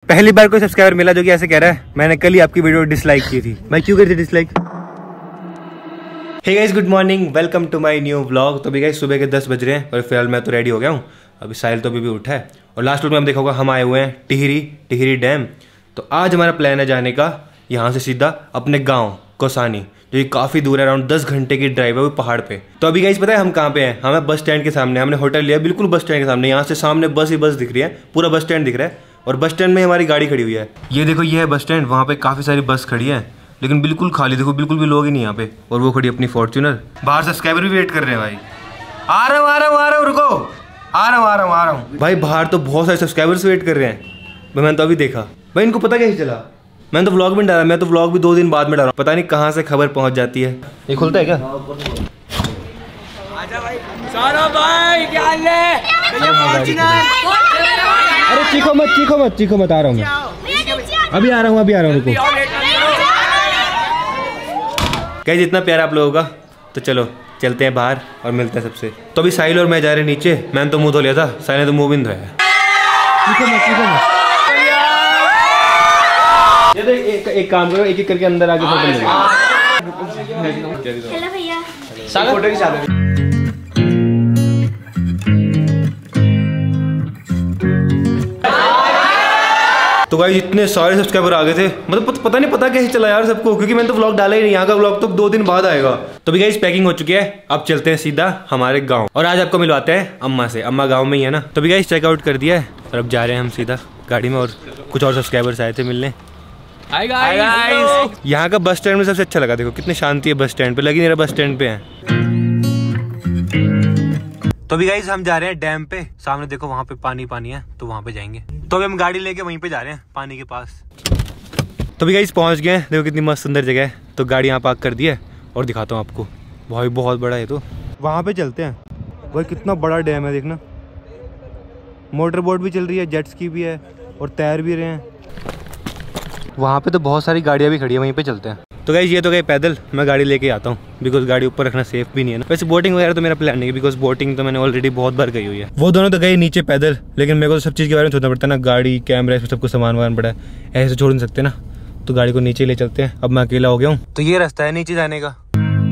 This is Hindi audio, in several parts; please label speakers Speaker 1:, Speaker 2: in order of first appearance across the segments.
Speaker 1: पहली बार कोई सब्सक्राइबर मिला जो कि ऐसे कह रहा है मैंने कल ही आपकी वीडियो डिसलाइक की थी। मैं क्यों करी थी dislike? Hey guys, good morning, welcome to my new vlog. तो भी गाइस सुबह के 10 बज रहे हैं और फिलहाल मैं तो रेडी हो गया हूँ। अभी साहिल तो अभी भी उठा है और लास्ट व्लॉग में हम देखा होगा हम आए हुए हैं टिहरी डैम। तो आज हमारा प्लान है जाने का यहाँ से सीधा अपने गाँव कौसानी, जो कि काफ़ी दूर है, अराउंड 10 घंटे की ड्राइव है वो पहाड़ पे। तो अभी गाइस पता है हम कहाँ पे हैं? हमें बस स्टैंड के सामने, हमने होटल लिया बिल्कुल बस स्टैंड के सामने। यहाँ से सामने बस ही बस दिख रही है, पूरा बस स्टैंड दिख रहा है और बस स्टैंड में हमारी गाड़ी खड़ी हुई है। ये देखो, ये है बस स्टैंड। वहाँ पे काफ़ी सारी बस खड़ी है लेकिन बिल्कुल खाली, देखो बिल्कुल भी लोग ही नहीं यहाँ पे। और वो खड़ी अपनी फॉर्च्यूनर। बाहर सब्सक्राइबर भी वेट कर रहे हैं भाई। आ रहा हूँ रुको, आ रहा हूँ भाई। बाहर तो बहुत सारे सब्सक्राइबर्स वेट कर रहे हैं भाई। मैंने तो अभी देखा भाई, इनको पता कैसे चला? मैंने तो व्लॉग भी डाला, मैं तो व्लॉग भी 2 दिन बाद में डाला। पता नहीं कहाँ से खबर पहुँच जाती है। ये खुलता है क्या?
Speaker 2: सारा भाई क्या हाल है?
Speaker 1: अरे चीखो मत, आ रहा हूँ मैं। अभी आ रहा हूँ रुको। गाइस इतना प्यार आप लोगों का, तो चलो चलते हैं बाहर और मिलते हैं सबसे। तो अभी साहिल और मैं जा रहे हैं नीचे। मैंने तो मुंह धो लिया था, साहिल ने तो मुंह भी नहीं धोया। एक काम करो, एक करके अंदर आके फोटो ले लो। हेलो भैया, फोटो की चालू। तो गाइस इतने सारे सब्सक्राइबर आ गए थे, मतलब पता नहीं पता कैसे चला यार सबको, क्योंकि मैंने तो व्लॉग डाला ही नहीं। यहाँ का व्लॉग तो 2 दिन बाद आएगा। तो भी गाइस पैकिंग हो चुकी है, अब चलते हैं सीधा हमारे गांव और आज आपको मिलवाते हैं अम्मा से। अम्मा गांव में ही है ना। तो भी गाइस चेकआउट कर दिया है और अब जा रहे हैं हम सीधा गाड़ी में। और कुछ और सब्सक्राइबर्स आए थे मिलने। हाय गाइस, यहाँ का बस स्टैंड में सबसे अच्छा लगा। देखो कितनी शांति है बस स्टैंड पे, लगी मेरा बस स्टैंड पे है। तो भी गाइस हम जा रहे हैं डैम पे। सामने देखो वहाँ पे पानी है, तो वहाँ पे जाएंगे। तो अभी हम गाड़ी लेके वहीं पे जा रहे हैं पानी के पास। तो भी गाइस पहुँच गए हैं। देखो कितनी मस्त सुंदर जगह है। तो गाड़ी यहाँ पार्क कर दी है और दिखाता हूँ आपको। भाई बहुत बड़ा है। तो वहाँ पे चलते हैं। भाई कितना बड़ा डैम है, देखना। मोटर बोट भी चल रही है, जेट स्की भी है और तैर भी रहे हैं। वहाँ पे तो बहुत सारी गाड़ियाँ भी खड़ी है, वहीं पे चलते हैं। तो गाइस ये तो गए पैदल, मैं गाड़ी लेके आता हूँ बिकॉज गाड़ी ऊपर रखना सेफ भी नहीं है ना। वैसे बोटिंग वगैरह तो मेरा प्लान नहीं है बिकॉज बोटिंग तो मैंने ऑलरेडी बहुत बार गई हुई है। वो दोनों तो गए नीचे पैदल, लेकिन मेरे को तो सब चीज़ के बारे में सोचना पड़ता है ना। गाड़ी, कैमरा, इसमें सब कुछ सामान वामान पड़ा है, ऐसे छोड़ नहीं सकते ना। तो गाड़ी को नीचे ले चलते हैं। अब मैं अकेला हो गया हूँ तो ये रास्ता है नीचे जाने का।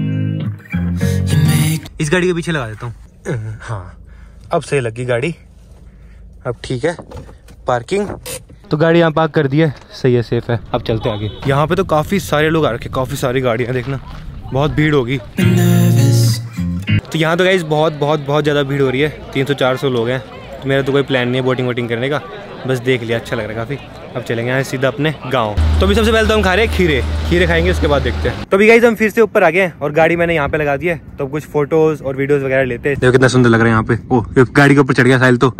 Speaker 1: इस गाड़ी के पीछे लगा देता हूँ। हाँ अब सही लगी गाड़ी, अब ठीक है। पार्किंग तो गाड़ी यहाँ पार्क कर दी है, सही है, सेफ है। अब चलते आगे। यहाँ पे तो काफ़ी सारे लोग आ रखे, काफ़ी सारी गाड़ियाँ, देखना बहुत भीड़ होगी। तो यहाँ तो गाइस बहुत ज़्यादा भीड़ हो रही है। 300-400 लोग हैं। तो मेरा तो कोई प्लान नहीं है बोटिंग करने का, बस देख लिया, अच्छा लग रहा है काफ़ी। अब चलेंगे यहाँ सीधा अपने गाँव। तो अभी सबसे पहले तो हम खा रहे हैं खीरे खाएंगे, उसके बाद देखते हैं। तो अभी गाइस हम फिर से ऊपर आ गए हैं और गाड़ी मैंने यहाँ पे लगा दी है। तो कुछ फोटोज और वीडियोज वगैरह लेते हैं। देखो कितना सुंदर लग रहा है यहाँ पे। ओह गाड़ी के ऊपर चढ़ गया साहिल। तो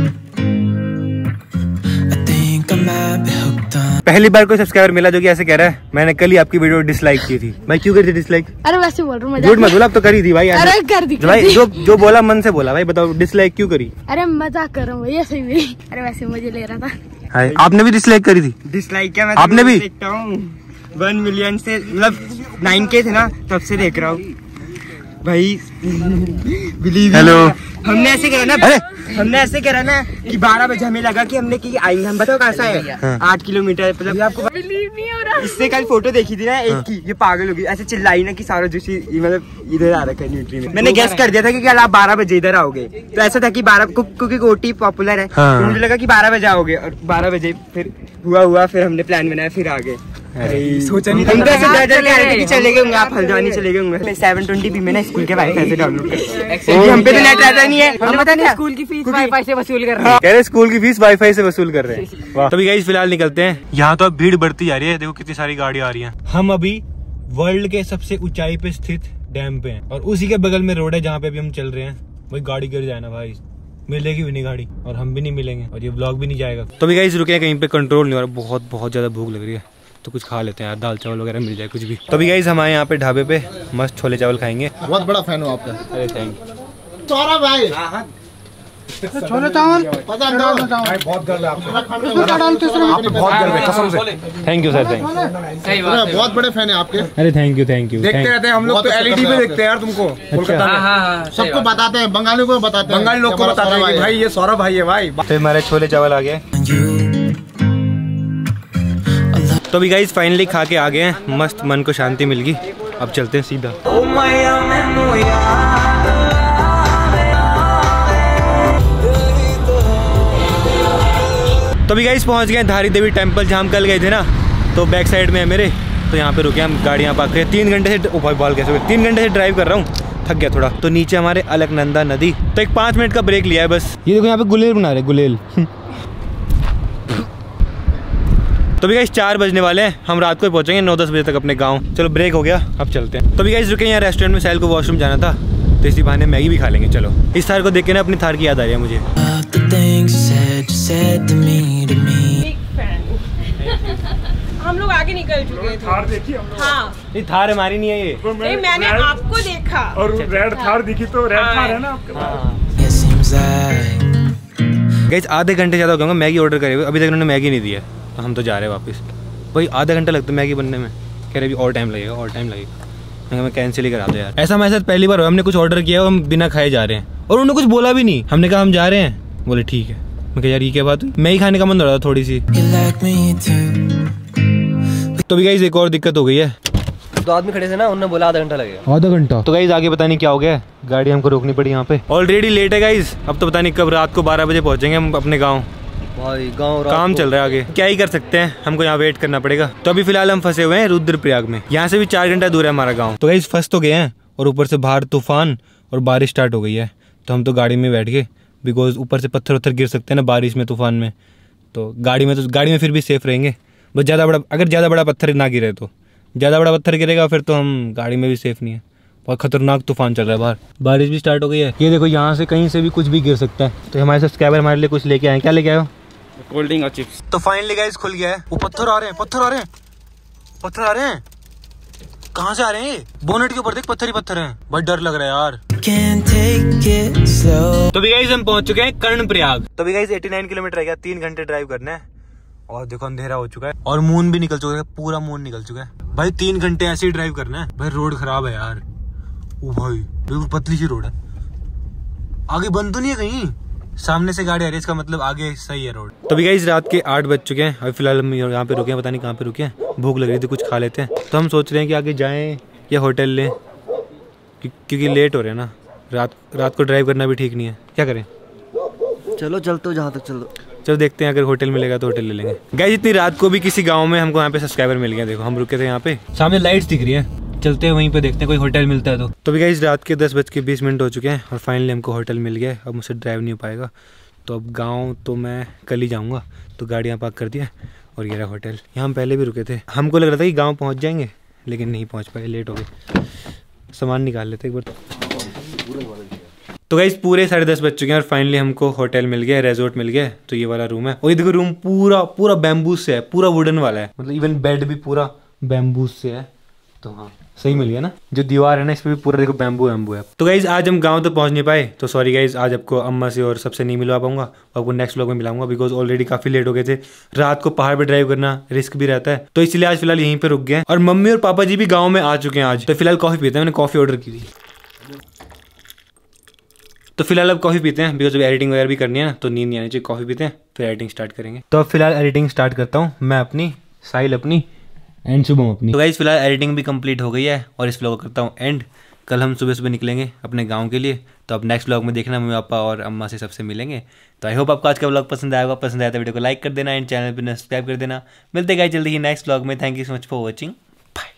Speaker 1: पहली बार कोई सब्सक्राइबर मिला जो कि ऐसे कह रहा है मैंने कल ही आपकी वीडियो डिसलाइक की थी। मैं क्यों करी थी डिसलाइक? अरे वैसे बोल रहा हूँ, झूठ मत बोला, अब तो करी थी भाई। अरे कर दी भाई, जो बोला मन से बोला भाई। बताओ डिसलाइक क्यों करी? अरे मजाक कर रहा हूँ भैया, सही में। अरे वैसे मजे ले रहा था। आपने भी डिसलाइक करी थी? डिसलाइक क्या, मैं आपने भी 1 मिलियन से, मतलब 9K थे ना, तब से देख रहा हूँ भाई। बिलीव। हेलो, हमने ऐसे करा ना कि 12 बजे हमें लगा कि हमने की आएंगे। हम बताओ कैसा है? 8 किलोमीटर, मतलब आपको बिलीव नहीं हो रहा। इससे कल फोटो देखी थी ना एक की, ये पागल होगी, ऐसे चिल्लाई ना कि सारा जोशी मतलब इधर आ रखा है न्यूट्री में। मैंने गेस कर दिया था कि कल आप 12 बजे इधर आओगे। तो ऐसा था कि 12, क्योंकि गोटी पॉपुलर है, तो मुझे लगा कि 12 बजे आओगे। और 12 बजे फिर हुआ, फिर हमने प्लान बनाया, फिर आ गए। सोचा नहीं था कि चले गए होंगे आप, हल्द्वानी चले गए होंगे। 720 भी मैंने स्कूल के वाईफाई से डाउनलोड किया। हम पे तो नेट रहता नहीं है, हम पता नहीं स्कूल की फीस वाईफाई से वसूल कर रहे हैं। कह रहे स्कूल की फीस वाईफाई से वसूल कर रहे हैं। तो अभी गाइस फिलहाल निकलते हैं। यहाँ तो अब भीड़ बढ़ती जा रही है, देखो कितनी सारी गाड़ी आ रही है। हम अभी वर्ल्ड के सबसे ऊंचाई पे स्थित डैम पे हैं और उसी के बगल में रोड है जहाँ पे अभी हम चल रहे हैं। भाई गाड़ी गिर जाए ना भाई, मिलेगी भी नहीं गाड़ी और हम भी नहीं मिलेंगे और ये व्लॉग भी नहीं जाएगा। तो अभी गाइस रुके हैं कहीं पे, कंट्रोल नहीं हो रहा, बहुत ज्यादा भूख लग रही है। तो कुछ खा लेते हैं यार, दाल चावल वगैरह मिल जाए कुछ भी। तो अभी गाइस हम आए यहाँ पे ढाबे पे, मस्त छोले चावल खाएंगे। बहुत बड़ा फैन हूँ आपका। अरे थैंक यू भाई। छोले चावल बहुत गर्व है आपको, बहुत गर्व है कसम से। Thank you sir, thank you. बहुत बड़े फैन है आपके। अरे थैंक यू। देखते रहते हैं हम लोग तो, एलईडी पे देखते हैं यार तुमको कोलकाता में। सबको बताते हैं, बंगाली को बताते हैं, बंगाली लोग को बताते हैं भाई ये सौरभ भाई है भाई। तो हमारे छोले चावल आ गए। तो अभी गाइस फाइनली खा के आ गए हैं, मस्त मन को शांति मिल गई। अब चलते हैं सीधा। तो अभी गाइस पहुंच गए धारी देवी टेम्पल, जहाँ हम कल गए थे ना, तो बैक साइड में है मेरे, तो यहाँ पे रुके हम, गाड़ियाँ पार्क करें। 3 घंटे से बॉल कैसे हुए, 3 घंटे से ड्राइव कर रहा हूँ, थक गया थोड़ा। तो नीचे हमारे अलकनंदा नदी, तो एक 5 मिनट का ब्रेक लिया है बस। ये देखो यहाँ पे गुलेल बना रहे, गुलेल। तो भी गाइस 4 बजने वाले हैं, हम रात को ही पहुंचेंगे 9-10 बजे तक अपने गांव। चलो ब्रेक हो गया, अब चलते हैं। तो भी गाइस रुके यहाँ रेस्टोरेंट में, साहिल को वॉशरूम जाना था, तो इसी बहाने मैगी भी खा लेंगे। चलो, इस थार को देख के ना अपनी थार की याद आ रही है मुझे।
Speaker 3: हम लोग आगे निकल चुके थे।
Speaker 2: थार देखी हम लोग।
Speaker 3: हाँ,
Speaker 1: ये थार हमारी नहीं है, ये
Speaker 3: नहीं मैंने आपको देखा।
Speaker 2: और रेड थार दिखी, तो रेड थार है ना आपके पास।
Speaker 1: गाइस आधे घंटे ज़्यादा हो गया मैगी ऑर्डर करे हुए, अभी तक उन्होंने मैगी नहीं दिया, तो हम तो जा रहे हैं वापस। भाई आधा घंटा लगता है मैगी बनने में, कह रहे अभी और टाइम लगेगा, और टाइम लगेगा। मैं कैंसिल ही करा दो यार, ऐसा हमारे साथ पहली बार हुआ। हमने कुछ ऑर्डर किया और हम बिना खाए जा रहे हैं, और उन्होंने कुछ बोला भी नहीं। हमने कहा हम जा रहे हैं, बोले ठीक है। मैं कहा यार ये क्या बात हुई, मैगी खाने का मन हो रहा था थोड़ी सी। तो भी गाइस एक और दिक्कत हो गई है,
Speaker 4: 2 आदमी खड़े थे ना, उन्होंने बोला आधा घंटा लगेगा।
Speaker 1: आधा घंटा? तो गाइस आगे पता नहीं क्या हो गया, गाड़ी हमको रोकनी पड़ी यहाँ पे। ऑलरेडी लेट है गाइस, अब तो पता नहीं कब रात को 12 बजे पहुंचेंगे हम अपने गाँव।
Speaker 4: भाई गाँव
Speaker 1: काम चल रहा है आगे, क्या ही कर सकते हैं, हमको यहाँ वेट करना पड़ेगा। तो अभी फिलहाल हम फंसे हुए हैं रुद्रप्रयाग में, यहाँ से भी 4 घंटा दूर है हमारा गाँव। तो गाइस फंस तो गए हैं, और ऊपर से बाहर तूफान और बारिश स्टार्ट हो गई है, तो हम तो गाड़ी में बैठ गए, बिकॉज ऊपर से पत्थर वत्थर गिर सकते हैं ना बारिश में, तूफान में। तो गाड़ी में फिर भी सेफ रहेंगे, बस ज़्यादा बड़ा पत्थर ना गिरे, तो ज़्यादा बड़ा पत्थर गिरेगा फिर तो हम गाड़ी में भी सेफ नहीं है। बहुत खतरनाक तूफान चल रहा है बाहर, बारिश भी स्टार्ट हो गई है। ये देखो यहाँ से कहीं से भी कुछ भी गिर सकता है। तो हमारे सब्सक्राइबर हमारे लिए कुछ लेके आए, क्या लेके आए हो?
Speaker 2: कोल्ड ड्रिंक और चिप्स।
Speaker 1: तो फाइनली गाइस खुल गया है। वो पत्थर आ रहे हैं, कहाँ से आ रहे हैं? बोनेट के ऊपर देख, पत्थर ही पत्थर हैं, बहुत डर लग रहा है यार। तो भी गाइस हम पहुंच चुके हैं कर्णप्रयाग। तो भी गाइस 89 किलोमीटर रह गया, 3 घंटे ड्राइव करना है, और देखो अंधेरा हो चुका है, और मून भी निकल चुका है, पूरा मून निकल चुका है। भाई 3 घंटे ऐसे ही ड्राइव करना है। भाई रोड खराब है यार, ओ भाई बिल्कुल पतली सी रोड है, आगे बंद तो नहीं है कहीं, सामने से गाड़ी आ रही है, इसका मतलब आगे सही है रोड। तो भी गाइस रात के 8 बज चुके हैं, अभी फिलहाल हम यहाँ पे रुके हैं, पता नहीं कहाँ पे रुके हैं, भूख लग रही थी, कुछ खा लेते हैं। तो हम सोच रहे हैं कि आगे जाएं या होटल लें, क्योंकि लेट हो रहे हैं ना, रात को ड्राइव करना भी ठीक नहीं है। क्या करें?
Speaker 4: चलो चलते हो जहाँ तक चलो।
Speaker 1: चलो देखते हैं, अगर होटल मिलेगा तो होटल ले लेंगे। गाइस इतनी रात को भी किसी गाँव में हमको यहाँ पे सब्सक्राइबर मिल गया। देखो हम रुके थे यहाँ पे, सामने लाइट्स दिख रही है, चलते हैं वहीं पे, देखते हैं कोई होटल मिलता है तो भी गाइस रात के 10:20 हो चुके हैं, और फाइनली हमको होटल मिल गया। अब मुझसे ड्राइव नहीं हो पाएगा, तो अब गांव तो मैं कल ही जाऊंगा। तो गाड़ियाँ पार्क कर दिया, और ये रहा होटल। यहाँ हम पहले भी रुके थे, हमको लग रहा था कि गांव पहुँच जाएंगे, लेकिन नहीं पहुँच पाए, लेट हो गए। सामान निकाल लेते एक बार। तो गाइस पूरे 10:30 बज चुके हैं, और फाइनली हमको होटल मिल गया, रिजॉर्ट मिल गया। तो ये वाला रूम है, और ये देखो रूम पूरा बैम्बूस से है, पूरा वुडन वाला है, मतलब इवन बेड भी पूरा बैम्बूस से है। तो हाँ सही मिल गया ना, जो दीवार है ना इस पे भी पूरा देखो बैम्बू है। तो गाइज आज हम गांव तो पहुंच नहीं पाए, तो सॉरी गाइज, आज आपको अम्मा से और सबसे नहीं मिलवा पाऊंगा, आपको नेक्स्ट व्लॉग में मिलाऊंगा, बिकॉज ऑलरेडी काफी लेट हो गए थे। रात को पहाड़ पे ड्राइव करना रिस्क भी रहता है, तो इसलिए आज फिलहाल यहीं पे रुक गए। और मम्मी और पापा जी भी गाँव में आ चुके हैं आज। तो फिलहाल कॉफी पीते हैं, मैंने कॉफी ऑर्डर की थी, तो फिलहाल अब कॉफी पीते हैं, बिकॉज अब एडिटिंग वगैरह भी करनी है ना, तो नींद नहीं आनी चाहिए। कॉफी पीते हैं फिर एडिटिंग स्टार्ट करेंगे। तो अब फिलहाल एडिटिंग स्टार्ट करता हूँ, मैं अपनी, साहिल अपनी, एंड शुभम अपनी। तो गाइस फिलहाल एडिटिंग भी कंप्लीट हो गई है, और इस व्लॉग को करता हूँ एंड। कल हम सुबह निकलेंगे अपने गांव के लिए, तो अब नेक्स्ट व्लॉग में देखना मम्मी पापा और अम्मा से सबसे मिलेंगे। तो आई होप आपको आज का व्लॉग पसंद आएगा, पसंद आया तो वीडियो को लाइक कर देना, एंड चैनल पर सब्सक्राइब कर देना। मिलते गाइस जल्दी ही नेक्स्ट व्लॉग में। Thank you so much for watching, bye.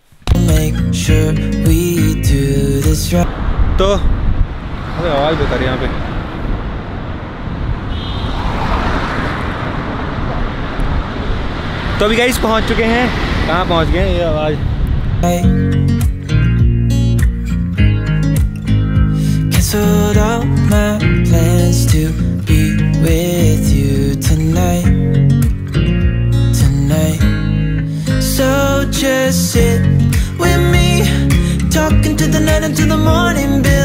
Speaker 1: तो आवाज़ बता रही यहाँ पे, तो अभी गाइस पहुंच चुके हैं, कहाँ पहुंच गए? ये आवाज Cancelled all my plans to be with you tonight. So just sit with me, talking to the night until the morning.